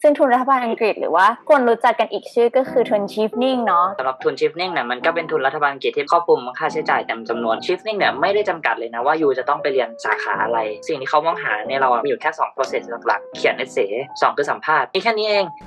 ซึ่งทุนรัฐบาลอังกฤษหรือว่าคนรู้จักกันอีกชื่อก็คือทุน Chevening เนาะสำหรับทุน Chevening เนี่ยมันก็เป็นทุนรัฐบาลอังกฤษที่ครอบคลุมค่าใช้จ่ายเต็มจำนวน Chevening เนี่ยไม่ได้จำกัดเลยนะว่ายูจะต้องไปเรียนสาขาอะไรสิ่งที่เขามองหาเนี่ยเรามีอยู่แค่2 process หลักๆเขียนเอเซ่2คือสัมภาษณ์มีแค่นี้เอง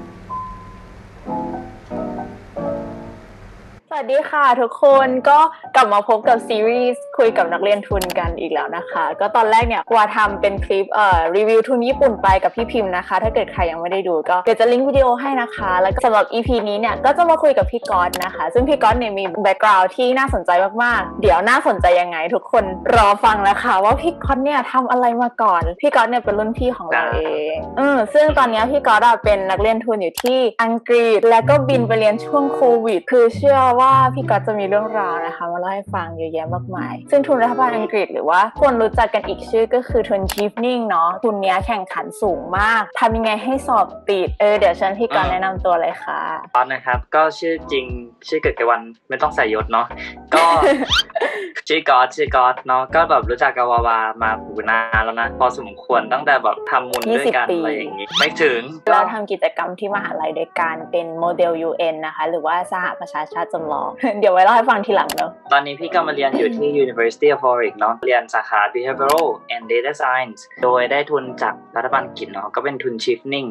สวัสดีค่ะทุกคนก็กลับมาพบกับซีรีส์คุยกับนักเรียนทุนกันอีกแล้วนะคะก็ตอนแรกเนี่ยว่าทำเป็นคลิปรีวิวทุนญี่ปุ่นไปกับพี่พิมพ์นะคะถ้าเกิดใครยังไม่ได้ดูก็เดี๋ยวจะลิงก์วิดีโอให้นะคะแล้วสำหรับ EP นี้เนี่ยก็จะมาคุยกับพี่ก๊อตนะคะซึ่งพี่ก๊อตเนี่ยมีแบ็คกราวด์ที่น่าสนใจมากๆเดี๋ยวน่าสนใจยังไงทุกคนรอฟังนะคะว่าพี่ก๊อตเนี่ยทำอะไรมาก่อนพี่ก๊อตเนี่ยเป็นรุ่นพี่ของเราเองซึ่งตอนนี้พี่ก๊อตเป็นนักเรียนทุนอยู่ที่อังกฤษแล้วก็บินไปเรียนช่วงโควิดคือเชื่อว่าพี่ก๊อตจะมีเรื่องราวนะคะมาเล่าให้ฟังเยอะแยะมากมายซึ่งทุนรัฐบาลอังกฤษหรือว่าคนรู้จักกันอีกชื่อก็คือทุน Chevening เนาะทุนนี้แข่งขันสูงมากทำยังไงให้สอบติดเดี๋ยวเชิญพี่ก๊อตแนะนำตัวเลยค่ะก๊อตนะครับก็ชื่อจริงชื่อเกิดกวันไม่ต้องใส่ยศเนาะก็ชื่อก๊อตเนาะก็แบบรู้จักกับวาวามาปูนานแล้วนะพอสมควรตั้งแต่แบบทำมูลด้วยกันอะไรอย่างงี้ไม่ถึงเราทำกิจกรรมที่มหาลัยโดยการเป็นโมเดล UN นะคะหรือว่าสหประชาชาติจำลอง เดี๋ยวไว้เล่าให้ฟังทีหลังเนาะตอนนี้พี่ก็มาเรียนอยู่ที่ University of Warwick เนาะเรียนสาขา Behavioral and Data Science โดยได้ทุนจากรัฐบาลอังกฤษเนาะก็เป็นทุน Chevening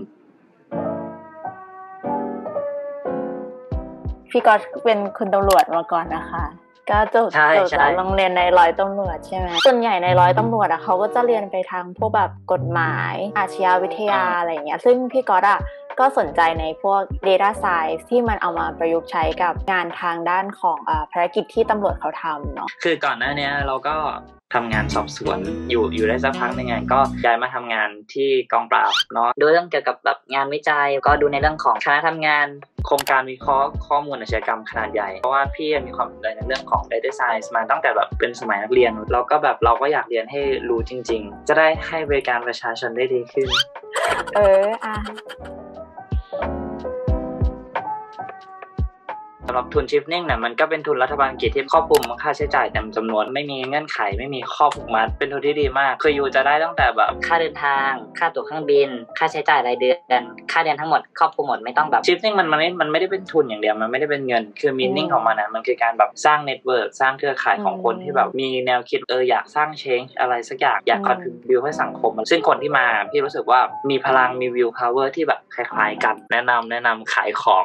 พี่ก๊อตเป็นคุณตำรวจมาก่อนนะคะก็จบจากโรงเรียนในร้อยตำรวจใช่ไหมส่วนใหญ่ในร้อยตำรวจเขาก็จะเรียนไปทางพวกแบบกฎหมายอาชญาวิทยาอะไรอย่างเงี้ยซึ่งพี่ก๊อตก็สนใจในพวก Data Science ที่มันเอามาประยุกต์ใช้กับงานทางด้านของภารกิจที่ตำรวจเขาทำเนาะคือก่อนหน้านี้เราก็ทำงานสอบสวนอยู่ได้สักพักนึงไงก็ย้ายมาทำงานที่กองปราบเนาะดูเรื่องเกี่ยวกับแบบงานวิจัยก็ดูในเรื่องของคณะทำงานโครงการวิเคราะห์ข้อมูลอาชญากรรมขนาดใหญ่เพราะว่าพี่มีความสนใจในเรื่องของ Data Science มาตั้งแต่แบบเป็นสมัยนักเรียนแล้วก็แบบเราก็อยากเรียนให้รู้จริงๆจะได้ให้บริการประชาชนได้ดีขึ้นสำหรับทุน Chevening เนี่ยมันก็เป็นทุนรัฐบาลอังกฤษที่ครอบคลุมค่าใช้จ่ายเต็มจำนวนไม่มีเงื่อนไขไม่มีข้อผูกมัดเป็นทุนที่ดีมากคืออยู่จะได้ตั้งแต่แบบค่าเดินทางค่าตั๋วเครื่องบินค่าใช้จ่ายรายเดือนค่าเรียนทั้งหมดครอบคลุมหมดไม่ต้องแบบ Chevening มันไม่ได้เป็นทุนอย่างเดียวมันไม่ได้เป็นเงินคือ meaning ของมันนะมันคือการแบบสร้างเน็ตเวิร์คสร้างเครือข่ายของคนที่แบบมีแนวคิดอยากสร้าง change อะไรสักอย่างอยาก contribute ให้สังคมซึ่งคนที่มาพี่รู้สึกว่ามีพลังมี will power ที่แบบคล้ายๆกันแนะนำขายของ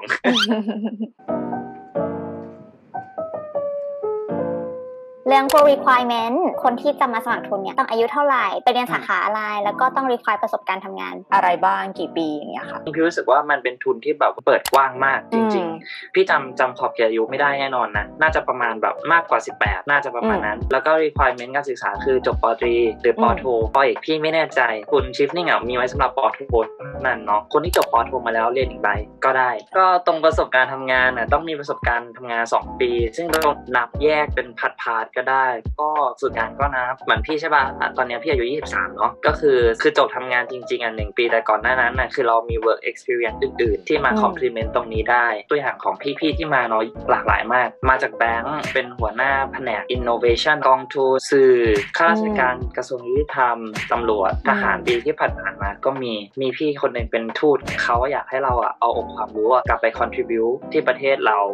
เรื่องพวก requirement คนที่จะมาสมัครทุนเนี่ยต้องอายุเท่าไหร่ไปเรียนสาขาอะไรแล้วก็ต้อง require ประสบการณ์ทำงานอะไรบ้างกี่ปีอย่างเงี้ยค่ะพี่รู้สึกว่ามันเป็นทุนที่แบบเปิดกว้างมากจริงๆพี่จำขอบเขตอายุไม่ได้แน่นอนนะน่าจะประมาณแบบมากกว่า18น่าจะประมาณนั้นแล้วก็ requirement การศึกษาคือจบป.ตรีหรือป.โทป.เอกพี่ไม่แน่ใจทุน Chevening มีไว้สำหรับป.โทนั่นเนาะคนที่จบป.โทมาแล้วเรียนอีกใบก็ได้ก็ตรงประสบการณ์ทำงานต้องมีประสบการณ์ทำงาน2ปีซึ่งเรานับแยกเป็นพาร์ทก็ได้ก็ฝึกงานก็นับเหมือนพี่ใช่ป่ะตอนนี้พี่อายุ23เนาะก็คือจบทำงานจริงๆ1ปีแต่ก่อนหน้านั้นคือเรามี work experience อื่นๆที่มา complement ตรงนี้ได้ตัวอย่างของพี่ๆที่มาเนาะหลากหลายมากมาจากแบงค์เป็นหัวหน้าแผนก innovation กองทุนสื่อข้าราชการกระทรวงยุติธรรมตำรวจทหารดีที่ผ่านมาก็มีพี่คนนึงเป็นทูตเขาอยากให้เราเอาองค์ความรู้กลับไป contribute ที่ประเทศเรา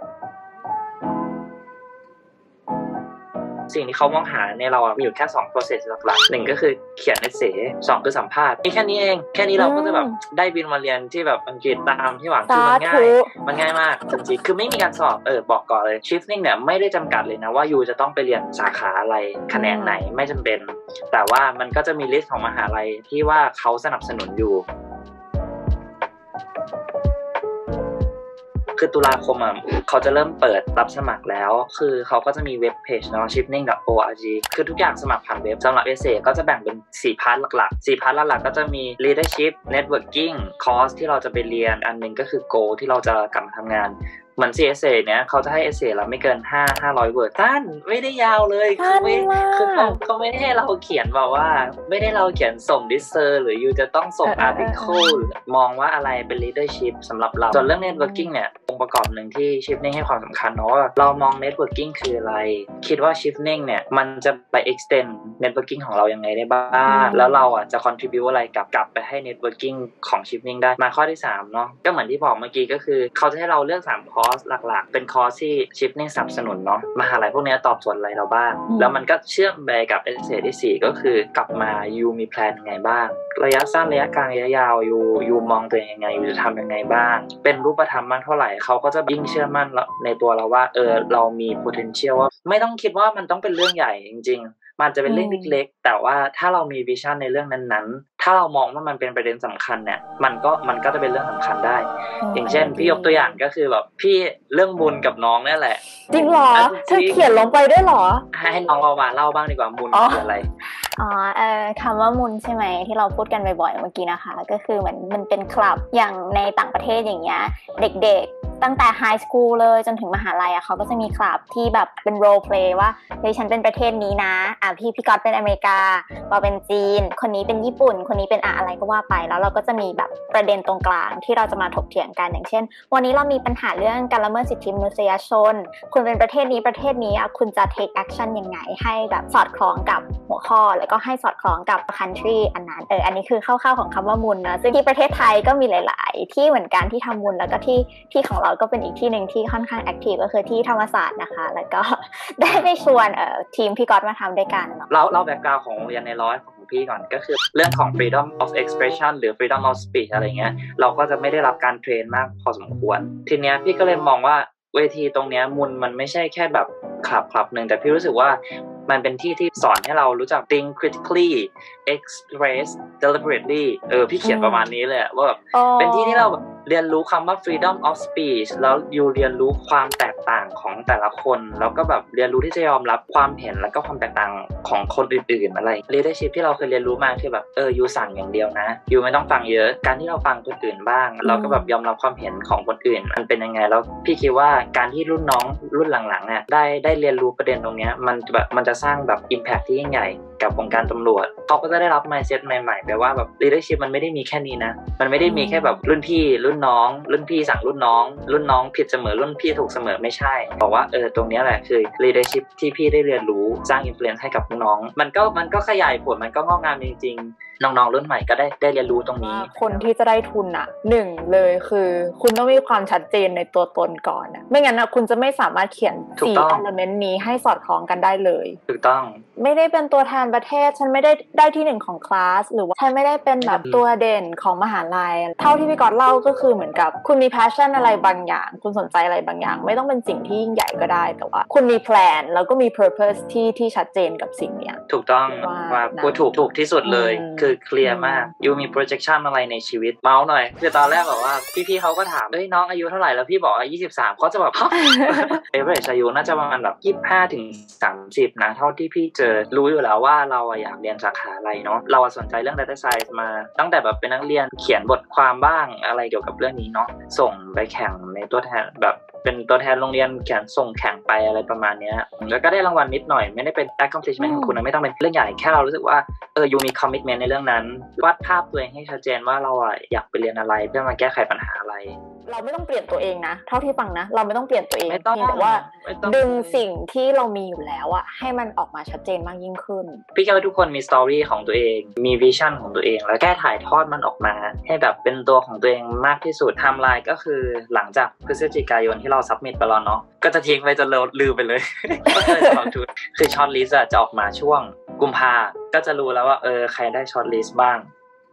สิ่งที่เขามองหาในเรามีอยู่แค่2 process หลักๆ1ก็คือเขียนเอเซ่2คือสัมภาษณ์มีแค่นี้เองแค่นี้เราก็จะแบบได้บินมาเรียนที่แบบอังกฤษตามที่หวังคือมันง่ายมากจริงๆคือไม่มีการสอบบอกก่อนเลย Chevening เนี่ยไม่ได้จำกัดเลยนะว่ายูจะต้องไปเรียนสาขาอะไรแขนงไหนไม่จำเป็นแต่ว่ามันก็จะมีลิสต์ของมหาลัยที่ว่าเขาสนับสนุนอยู่คือตุลาคมเขาจะเริ่มเปิดรับสมัครแล้วคือเขาก็จะมีเว็บเพจเนาะ chevening.org คือทุกอย่างสมัครผ่านเว็บสำหรับเอเซ่ก็จะแบ่งเป็น4พาร์ทหลักๆ4พาร์ทหลักๆก็จะมี leadership networking course ที่เราจะไปเรียนอันนึงก็คือ goal ที่เราจะกลับมาทำงานเหมือน CSA เนี่ยเขาจะให้ essay เราไม่เกิน500 word สั้นไม่ได้ยาวเลยคือเขาไม่ได้ให้เราเขียนแบบว่าไม่ได้เราเขียนส่ง disser หรือยูจะต้องส่ง article มองว่าอะไรเป็น leadership สำหรับเราส่วนเรื่อง networking เนี่ยองค์ประกอบหนึ่งที่ Chevening ให้ความสำคัญเนาะว่าเรามอง networking คืออะไรคิดว่า Chevening เนี่ยเนี่ยมันจะไป extend networking ของเรายังไงได้บ้างแล้วเราอ่ะจะ contribute อะไรกลับไปให้ networking ของ Shifting ได้มาข้อที่3เนาะก็เหมือนที่บอกเมื่อกี้ก็คือเขาจะให้เราเลือก3คอร์สหลักๆเป็นคอร์สที่ Shifting สนับสนุนเนาะมหาลัยพวกนี้ตอบโจทย์อะไรเราบ้างแล้วมันก็เชื่อมไปกับ essay ที่4ก็คือกลับมายูมีแพลนยังไงบ้างระยะสั้นระยะกลางระยะยาวยูมองตัวเองยังไงยูจะทำยังไงบ้างเป็นรูปธรรมมากเท่าไหร่เขาก็จะยิ่งเชื่อมั่นในตัวเราว่าเรามี potential ว่าไม่ต้องคิดว่ามันต้องเป็นเรื่องใหญ่จริงๆมันจะเป็นเรื่องเล็กๆแต่ว่าถ้าเรามีวิชั่นในเรื่องนั้นๆถ้าเรามองว่ามันเป็นประเด็นสำคัญเนี่ยมันก็จะเป็นเรื่องสำคัญได้อย่างเช่นพี่ยกตัวอย่างก็คือแบบพี่เรื่องบุญกับน้องนี่แหละจริงเหรอเธอเขียนลงไปด้วยเหรอให้น้องเรามาเล่าบ้างดีกว่าบุญคืออะไรคำว่ามุนใช่ไหมที่เราพูดกันบ่อยๆเมื่อกี้นะคะก็คือเหมือนมันเป็นคลับอย่างในต่างประเทศอย่างเงี้ยเด็กๆตั้งแต่ไฮสคูลเลยจนถึงมหาลัยเขาก็จะมีคลับที่แบบเป็นโรลเพลย์ว่าเฮ้ยฉันเป็นประเทศนี้นะพี่ก๊อตเป็นอเมริกาเราเป็นจีนคนนี้เป็นญี่ปุ่นคนนี้เป็นอะไรก็ว่าไปแล้วเราก็จะมีแบบประเด็นตรงกลางที่เราจะมาถกเถียงกันอย่างเช่นวันนี้เรามีปัญหาเรื่องการละเมิดสิทธิมนุษยชนคุณเป็นประเทศนี้คุณจะ take action ยังไงให้แบบสอดคล้องกับหัวข้อแล้วก็ให้สอดคล้องกับ country อันนั้นอันนี้คือคร่าวๆของคำว่ามุนนะซึ่งที่ประเทศไทยก็มีหลายๆที่เหมือนกันที่ทำมุนแล้วก็ที่ของเราก็เป็นอีกที่นึงที่ค่อนข้าง active ก็คือที่ธรรมศาสตร์นะคะแล้วก็ได้ไปชวนทีมพี่ก๊อตมาทำด้วยกันเล่าแบ็คกราวด์ของโรงเรียนในร้อยของพี่ก่อนก็คือเรื่องของ freedom of expression หรือ freedom of speech อะไรเงี้ยเราก็จะไม่ได้รับการเทรนมากพอสมควรทีเนี้ยพี่ก็เลยมองว่าเวทีตรงเนี้ยมันไม่ใช่แค่แบบคลับนึงแต่พี่รู้สึกว่ามันเป็นที่ที่สอนให้เรารู้จัก think critically express deliberately พี่เขียนประมาณนี้เลยว่าแบบเป็นที่ที่เราเรียนรู้คำว่า freedom of speech แล้วอยู่เรียนรู้ความแตกต่างของแต่ละคนแล้วก็แบบเรียนรู้ที่จะยอมรับความเห็นแล้วก็ความแตกต่างของคนอื่นๆอะไร leadership ที่เราเคยเรียนรู้มาคือแบบอยู่สั่งอย่างเดียวนะอยู่ไม่ต้องฟังเยอะการที่เราฟังคนอื่นบ้างเราก็แบบยอมรับความเห็นของคนอื่นมันเป็นยังไงแล้วพี่คิดว่าการที่รุ่นน้องรุ่นหลังๆเนี่ยได้เรียนรู้ประเด็นตรงนี้มันจะสร้างแบบ impact ที่ยิ่งใหญ่กับวงการตำรวจเขาก็จะได้รับ mindset ใหม่ๆแปลว่าแบบ leadership มันไม่ได้มีแค่นี้นะมันไม่ได้มีแค่แบบรุ่นพี่รุ่นน้องรุ่นพี่สั่งรุ่นน้องผิดเสมอรุ่นพี่ถูกเสมอไม่ใช่บอกว่าตรงนี้แหละคือ leadership ที่พี่ได้เรียนรู้สร้าง influence ให้กับน้องมันก็ขยายผลมันก็งอกงามจริงๆน้องๆรุ่นใหม่ก็ได้เรียนรู้ตรงนี้คนที่จะได้ทุนหนึ่งเลยคือคุณต้องมีความชัดเจนในตัวตนก่อนไม่งั้นคุณจะไม่สามารถเขียน4 element นี้ให้สอดคล้องกันได้เลยถูกต้องไม่ได้เป็นตัวแทนประเทศฉันไม่ได้ที่1ของคลาสหรือว่าฉันไม่ได้เป็นแบบตัวเด่นของมหาลัยเท่าที่พี่ก๊อตเล่าก็คือเหมือนกับคุณมี passion อะไรบางอย่างคุณสนใจอะไรบางอย่างไม่ต้องเป็นสิ่งที่ยิ่งใหญ่ก็ได้แต่ว่าคุณมี plan แล้วก็มี purpose ที่ชัดเจนกับสิ่งเนี้ยถูกต้องว่าพูดถูกที่สุดเลยคือเคลียร์มากยูมี projection อะไรในชีวิตเมาส์หน่อยคือตอนแรกแบบว่าพี่เขาก็ถามน้องอายุเท่าไหร่แล้วพี่บอกว่า23เขาจะแบบaverage อายุน่าจะประมาณแบบ25ถึง30นะเท่าที่พี่เจอรู้อยู่แล้วว่าเราอยากเรียนสาขาอะไรเนาะเราสนใจเรื่อง data science มาตั้งแต่แบบเป็นนักเรียนเขียนบทความบ้างอะไรเกี่ยวกับเรื่องนี้เนาะส่งไปแข่งในตัวแทนแบบเป็นตัวแทนโรงเรียนเขียนส่งแข่งไปอะไรประมาณนี้แล้วก็ได้รางวัลนิดหน่อยไม่ได้เป็น accomplishment ของคุณนะไม่ต้องเป็นเรื่องใหญ่แค่เรารู้สึกว่ายูมี commitment ในเรื่องนั้นวาดภาพตัวเองให้ชัดเจนว่าเราอยากไปเรียนอะไรเพื่อมาแก้ไขปัญหาอะไรเราไม่ต้องเปลี่ยนตัวเองนะเท่าที่ฟังนะเราไม่ต้องเปลี่ยนตัวเองแต่ว่าดึงสิ่งที่เรามีอยู่แล้วให้มันออกมาชัดเจนมากยิ่งขึ้นพี่คิดว่าทุกคนมีสตอรี่ของตัวเองมีวิชั่นของตัวเองแล้วแก้ถ่ายทอดมันออกมาให้แบบเป็นตัวของตัวเองมากที่สุดไทม์ไลน์ก็คือหลังจากพฤศจิกายนที่เราซับมิตไปแล้วเนาะก็จะทิ้งไปจนลืมไปเลยคือช็อตลิสต์จะออกมาช่วงกุมภาก็จะรู้แล้วว่าใครได้ช็อตลิสต์บ้าง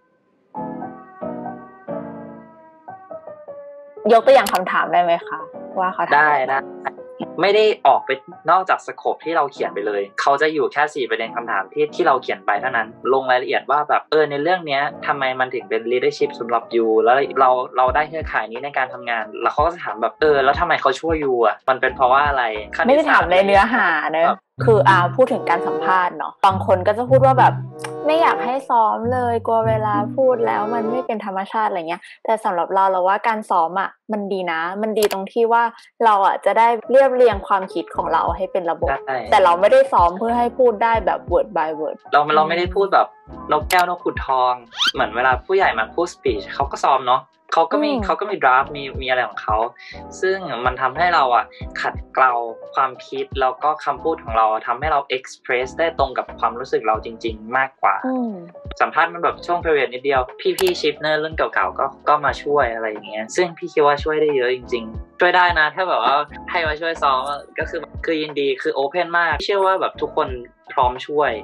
ยกตัวอย่างคำถามได้ไหมคะว่าเขาได้ไม่ได้ออกไปนอกจากสโคปที่เราเขียนไปเลยเขาจะอยู่แค่4ประเด็นคำถามที่เราเขียนไปเท่านั้นลงรายละเอียดว่าแบบในเรื่องนี้ทำไมมันถึงเป็น leadership สำหรับยูแล้วเราได้เครือข่ายนี้ในการทำงานแล้วเขาก็จะถามแบบแล้วทำไมเขาช่วยยูมันเป็นเพราะว่าอะไรไม่ได้ถามในเนื้อหาเนอะคือพูดถึงการสัมภาษณ์เนาะบางคนก็จะพูดว่าแบบไม่อยากให้ซ้อมเลยกลัวเวลาพูดแล้วมันไม่เป็นธรรมชาติอะไรเงี้ยแต่สำหรับเราว่าการซ้อมมันดีนะมันดีตรงที่ว่าเราจะได้เรียบเรียงความคิดของเราให้เป็นระบบแต่เราไม่ได้ซ้อมเพื่อให้พูดได้แบบ word by word เราไม่ได้พูดแบบนกแก้วนกขุนทองเหมือนเวลาผู้ใหญ่มาพูด speech เขาก็ซ้อมเนาะเขาก็มีดราฟมีอะไรของเขาซึ่งมันทำให้เราขัดเกลาความคิดแล้วก็คำพูดของเราทำให้เราเอ็กซ์เพรสได้ตรงกับความรู้สึกเราจริงๆมากกว่าสัมภาษณ์มันแบบช่วง period นิดเดียวพี่ชิปเนอร์รุ่นเก่าๆก็มาช่วยอะไรอย่างเงี้ยซึ่งพี่คิดว่าช่วยได้เยอะจริงๆช่วยได้นะถ้าแบบว่าให้มาช่วยซ้อมก็คือยินดีคือโอเพนมากเชื่อว่าแบบทุกคนพร้อมช่วย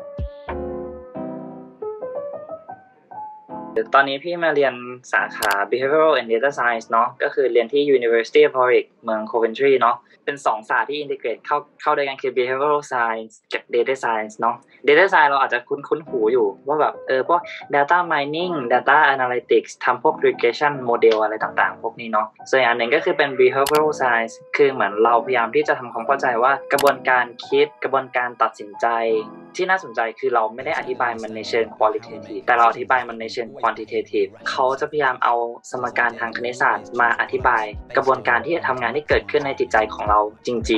ตอนนี้พี่มาเรียนสาขา Behavioral and Data Science เนาะก็คือเรียนที่ University of Warwick เมือง Coventry เนาะเป็น2ศาสตร์ที่อินทิเกรตเข้าด้วยกันคือ Behavioral Science กับ Data Science เนาะ Data Science เราอาจจะคุ้นหูอยู่ว่าแบบพวก Data Mining Data Analytics ทำพวก Regression Model อะไรต่างๆพวกนี้เนาะส่วนอันหนึ่งก็คือเป็น Behavioral Science คือเหมือนเราพยายามที่จะทำความเข้าใจว่ากระบวนการคิดกระบวนการตัดสินใจที่น่าสนใจคือเราไม่ได้อธิบายมันในเชิง qualitative แต่เราอธิบายมันในเชิง quantitative เขาจะพยายามเอาสมการทางคณิตศาสตร์มาอธิบายกระบวนการที่จะทำงานที่เกิดขึ้นในจิตใจของเราจริง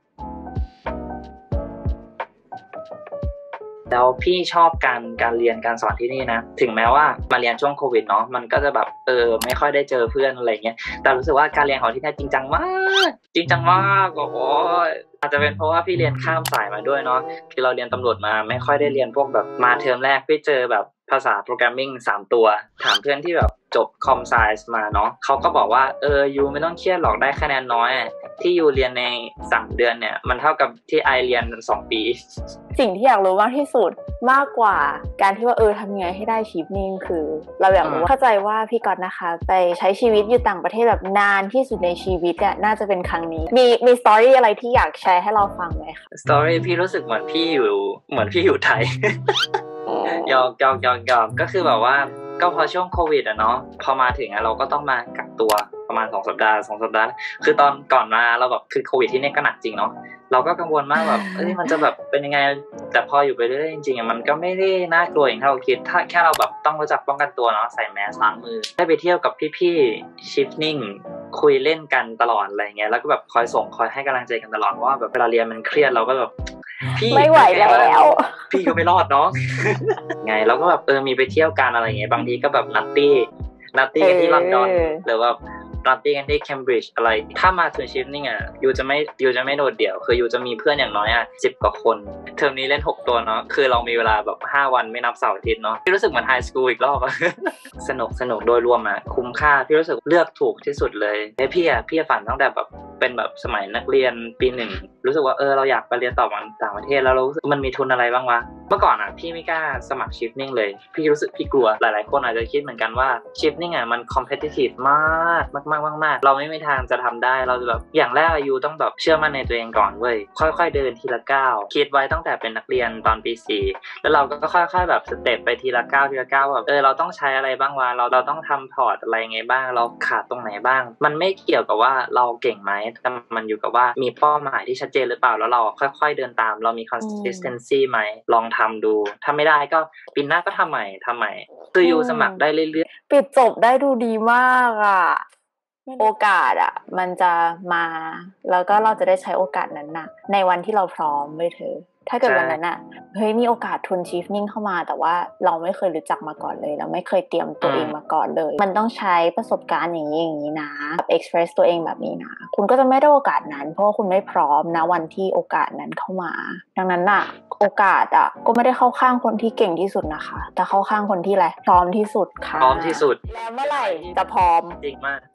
ๆแล้วพี่ชอบการเรียนการสอนที่นี่นะถึงแม้ว่ามาเรียนช่วงโควิดเนาะมันก็จะแบบไม่ค่อยได้เจอเพื่อนอะไรเงี้ยแต่รู้สึกว่าการเรียนของที่นี่จริงจังมากโอ้ยอาจจะเป็นเพราะว่าพี่เรียนข้ามสายมาด้วยเนาะคือเราเรียนตำรวจมาไม่ค่อยได้เรียนพวกแบบมาเทอมแรกพี่เจอแบบภาษาโปรแกรมมิ่ง3ตัวถามเพื่อนที่แบบจบคอมไซส์มาเนาะเขาก็บอกว่ายูไม่ต้องเครียดหรอกได้คะแนนน้อยที่ยูเรียนใน3เดือนเนี่ยมันเท่ากับที่ไอเรียน2ปีสิ่งที่อยากรู้มากที่สุดมากกว่าการที่ว่าทำไงให้ได้ชีพนิ่งคือเราอยากรู้เข้าใจว่าพี่ก๊อตนะคะไปใช้ชีวิตอยู่ต่างประเทศแบบนานที่สุดในชีวิตอ่ะน่าจะเป็นครั้งนี้มีสตอรี่อะไรที่อยากแชร์ให้เราฟังไหมคะสตอรี่พี่รู้สึกเหมือนพี่อยู่ไทยยอกก็คือแบบว่าก็พอช่วงโควิดเนาะพอมาถึงเราก็ต้องมากักตัวประมาณ2 สัปดาห์คือตอนก่อนมาเราแบบคือโควิดที่นี่ก็หนักจริงเนาะเราก็กังวลมากแบบมันจะแบบเป็นยังไงแต่พออยู่ไปเรื่อยๆจริงๆมันก็ไม่ได้น่ากลัวอย่างที่เราคิดถ้าแค่เราแบบต้องรู้จักป้องกันตัวเนาะใส่แมสล้างมือได้ไปเที่ยวกับพี่ๆชิฟนิ่งคุยเล่นกันตลอดอะไรเงี้ยแล้วก็แบบคอยให้กำลังใจกันตลอดว่าแบบเวลาเรียนมันเครียดเราก็แบบพี่ไม่ไหวแล้วพี่ก็ไม่รอดเนาะไงเราก็แบบมีไปเที่ยวกันอะไรเงี้ยบางทีก็แบบนัตตี้กันที่ลอนดอนหรือว่านัตตี้กันที่เคมบริดจ์อะไรถ้ามาถึงชิฟนิ่งยูจะไม่โดดเดี่ยวคือยูจะมีเพื่อนอย่างน้อย10 กว่าคนเทอมนี้เล่น6 ตัวเนาะคือเรามีเวลาแบบ5 วันไม่นับเสาร์อาทิตย์เนาะพี่รู้สึกเหมือนไฮสคูลอีกรอบสนุกโดยรวมคุ้มค่าพี่รู้สึกเลือกถูกที่สุดเลยให้พี่ฝันตั้งแต่แบบเป็นแบบสมัยนักเรียนปี 1รู้สึกว่าเราอยากไปเรียนต่อต่างประเทศแล้วเรารู้สึกมันมีทุนอะไรบ้างวะเมื่อก่อนพี่ไม่กล้าสมัครชิฟนิ่งเลยพี่รู้สึกพี่กลัวหลายๆคนอาจจะคิดเหมือนกันว่าชิฟนิ่งมันคอมเพทิทีฟมากเราไม่มีทางจะทำได้เราจะแบบอย่างแรกยูต้องแบบเชื่อมั่นในตัวเองก่อนเว้ยค่อยๆเดินทีละก้าวคิดไว้ตั้งแต่เป็นนักเรียนตอนปี 4แล้วเราก็ค่อยๆแบบสเต็ปไปทีละก้าวแบบเราต้องใช้อะไรบ้างวะเราต้องทำพอร์ตอะไรไงบ้างเราขาดตรงไหนบ้างมันไม่เกี่ยวกับว่าเราเก่งไหมแต่มันอยู่กับว่ามีเป้าหมายที่ชัดเจนหรือเปล่าแล้วเราค่อยๆเดินตามเรามี consistency ไหมลองทำดูถ้าไม่ได้ก็ปีหน้าก็ทำใหม่คือยูสมัครได้เรื่อยๆปิดจบได้ดูดีมากโอกาสมันจะมาแล้วก็เราจะได้ใช้โอกาสนั้นในวันที่เราพร้อมเธอถ้าเกิดวันนั้นมีโอกาสทุนชีฟนิ่งเข้ามาแต่ว่าเราไม่เคยรู้จักมาก่อนเลยเราไม่เคยเตรียมตัวเองมาก่อนเลยมันต้องใช้ประสบการณ์อย่างนี้นะแบบ express ตัวเองแบบนี้นะคุณก็จะไม่ได้โอกาสนั้นเพราะว่าคุณไม่พร้อมนะวันที่โอกาสนั้นเข้ามาดังนั้นโอกาสก็ไม่ได้เข้าข้างคนที่เก่งที่สุดนะคะแต่เข้าข้างคนที่อะไรพร้อมที่สุดค่ะพร้อมที่สุดแล้วเมื่อไหร่จะพร้อมจริงมาก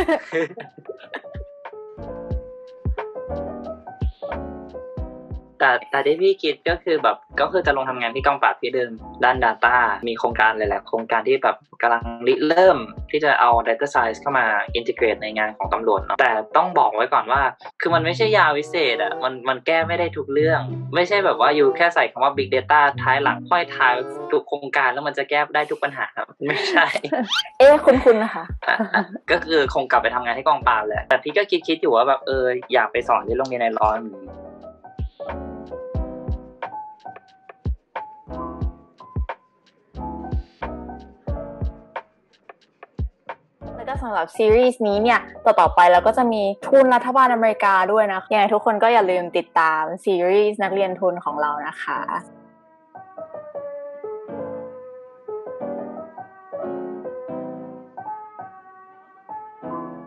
แต่ที่พี่คิดก็คือจะลงทำงานที่กองปราบที่เดิมด้าน Data มีโครงการหลายๆโครงการที่แบบกำลังเริ่มที่จะเอา Data Science เข้ามาอินทิเกรตในงานของตำรวจเนาะแต่ต้องบอกไว้ก่อนว่าคือมันไม่ใช่ยาวิเศษมันแก้ไม่ได้ทุกเรื่องไม่ใช่แบบว่าอยู่แค่ใส่คำว่า Big Data ท้ายหลังห้อยท้ายทุกโครงการแล้วมันจะแก้ได้ทุกปัญหาไม่ใช่คุณนะคะก็คือคงกลับไปทำงานที่กองปราบแหละแต่พี่ก็คิดอยู่ว่าแบบอยากไปสอนที่โรงเรียนในร้อนแล้วก็สำหรับซีรีส์นี้เนี่ยต่อไปเราก็จะมีทุนรัฐบาลอเมริกาด้วยนะยังไงทุกคนก็อย่าลืมติดตามซีรีส์นักเรียนทุนของเรานะคะ